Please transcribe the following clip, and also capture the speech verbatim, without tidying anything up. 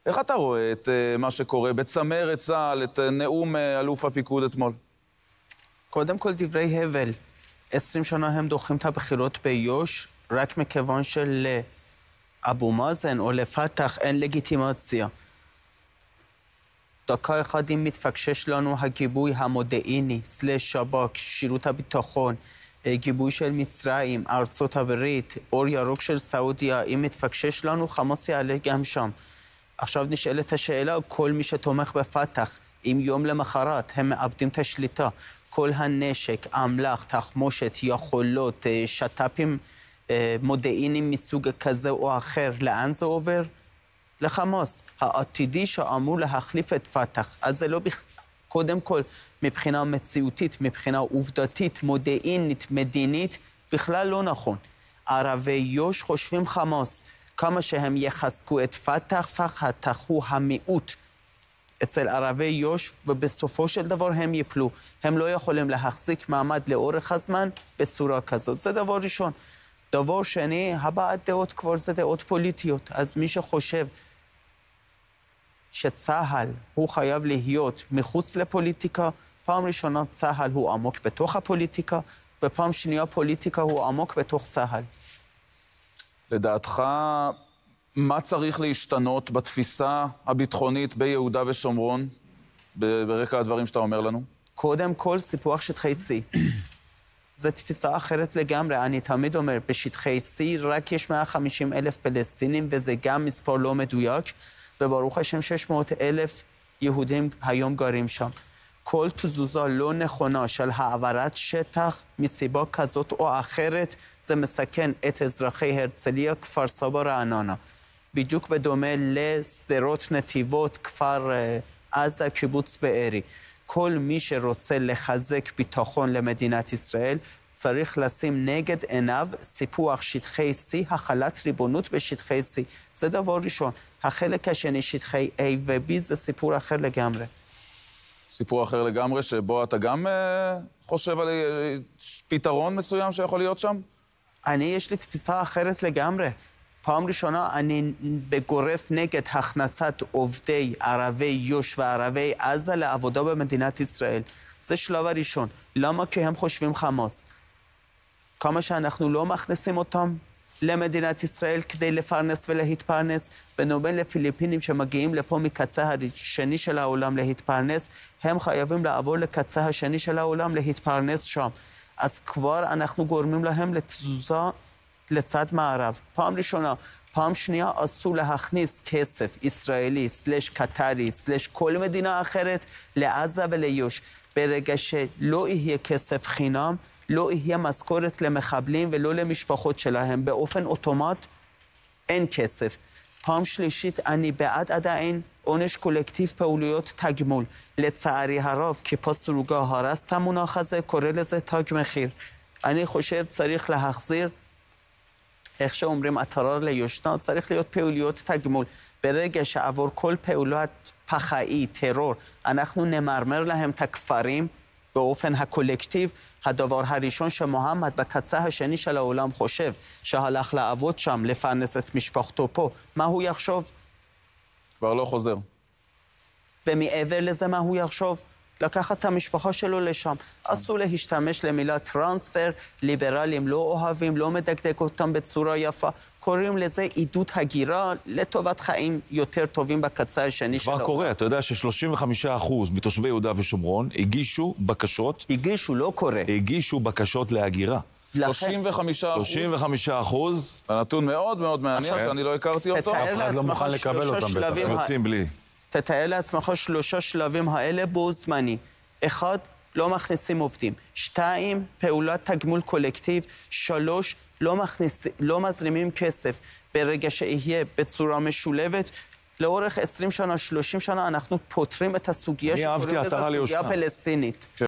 איך אתה רואה את uh, מה שקורה בצמרת צה"ל, את uh, נאום uh, אלוף הפיקוד אתמול? קודם כל דברי הבל. עשרים שנה הם דוחים את הבחירות ביו"ש, רק מכיוון שלאבו מאזן או לפתח אין לגיטימציה. דקה אחד אם מתפקשש לנו הגיבוי המודיעיני, סלש שב"כ, שירות הביטחון, גיבוי של מצרים, ארצות הברית, אור ירוק של סעודיה, אם מתפקשש לנו, חמאס יעלה גם שם. עכשיו נשאלת השאלה, כל מי שתומך בפתח, אם יום למחרת הם מאבדים את השליטה, כל הנשק, אמל"ח, תחמושת, יכולות, שט"פים מודיעיניים מסוג כזה או אחר, לאן זה עובר? לחמאס, העתידי שאמור להחליף את פתח. אז זה לא בכ... קודם כל, מבחינה מציאותית, מבחינה עובדתית, מודיעינית, מדינית, בכלל לא נכון. ערבי יו"ש חושבים חמאס, כמה שהם יחזקו את פתח, פתח הוא המיעוט אצל ערבי יו"ש, ובסופו של דבר הם יפלו. הם לא יכולים להחזיק מעמד לאורך הזמן בצורה כזאת. זה דבר ראשון. דבר שני, הבעת דעות כבר זה דעות פוליטיות. אז מי שחושב שצה"ל הוא חייב להיות מחוץ לפוליטיקה, פעם ראשונה צה"ל הוא עמוק בתוך הפוליטיקה, ופעם שנייה פוליטיקה הוא עמוק בתוך צה"ל. לדעתך, מה צריך להשתנות בתפיסה הביטחונית ביהודה ושומרון, ברקע הדברים שאתה אומר לנו? קודם כל, סיפוח שטחי C. זו תפיסה אחרת לגמרי. אני תמיד אומר, בשטחי C רק יש מאה וחמישים אלף פלסטינים, וזה גם מספר לא מדויק, וברוך השם שש מאות אלף יהודים היום גרים שם. כל תזוזה לא נכונה של העברת שטח מסיבה כזאת או אחרת, זה מסכן את אזרחי הרצליה, כפר סבא, רעננה. בדיוק בדומה לסדרות נתיבות, כפר עזה, קיבוץ בארי. כל מי שרוצה לחזק ביטחון למדינת ישראל, צריך לשים נגד עיניו סיפוח שטחי C, החלת ריבונות בשטחי C. זה דבר ראשון. החלק השני, שטחי A ו-B, זה סיפור אחר לגמרי. סיפור אחר לגמרי, שבו אתה גם אה, חושב על אה, פתרון מסוים שיכול להיות שם? אני, יש לי תפיסה אחרת לגמרי. פעם ראשונה, אני בגורף נגד הכנסת עובדי ערבי יו"ש וערבי עזה לעבודה במדינת ישראל. זה שלב הראשון. למה? כי הם חושבים חמאס. כמה שאנחנו לא מכניסים אותם למדינת ישראל כדי לפרנס ולהתפרנס, בנובל לפיליפינים שמגיעים לפה מקצה השני של העולם להתפרנס, הם חייבים לעבור לקצה השני של העולם להתפרנס שם. אז כבר אנחנו גורמים להם לתזוזה לצד מערב. פעם ראשונה. פעם שנייה, אסור להכניס כסף ישראלי, סלש קטרי, סלש כל מדינה אחרת לעזה וליו"ש. ברגע שלא יהיה כסף חינם, לא יהיה משכורת למחבלים ולא למשפחות שלהם. באופן אוטומט אין כסף. פעם שלישית, אני בעד עדיין עונש קולקטיב פעולויות תגמול. לצערי הרב, כיפה סרוגה הרס את המונח הזה, קורא לזה תג מחיר. אני חושב צריך להחזיר, איך שאומרים, הטרור ליושנה, צריך להיות פעולויות תגמול. ברגע שעבור כל פעולת פח"עי, טרור, אנחנו נמרמר להם את הכפרים באופן הקולקטיב, הדבר הראשון שמוחמד בקצה השני של העולם חושב, שהלך לעבוד שם, לפרנס את משפחתו פה, מה הוא יחשוב? כבר לא חוזר. ומעבר לזה מה הוא יחשוב? לקחת את המשפחה שלו לשם. אסור להשתמש למילה טרנספר, ליברלים לא אוהבים, לא מדקדק אותם בצורה יפה. קוראים לזה עידוד הגירה לטובת חיים יותר טובים בקצה השני של העולם. כבר קורה, אתה יודע ש-שלושים וחמישה אחוז מתושבי יהודה ושומרון הגישו בקשות... הגישו, לא קורה. הגישו בקשות להגירה. שלושים וחמישה אחוז. שלושים וחמישה אחוז. הנתון מאוד מאוד מעניין, שאני לא הכרתי אותו. אף אחד לא מוכן לקבל אותם בטח. יוצאים בלי. תתאר לעצמך שלושה שלבים האלה בו זמני. אחד, לא מכניסים עובדים. שתיים, פעולת תגמול קולקטיב. שלוש, לא, מכניס, לא מזרימים כסף. ברגע שיהיה בצורה משולבת, לאורך עשרים שנה, שלושים שנה, אנחנו פותרים את הסוגיה שקוראים לזה סוגיה פלסטינית.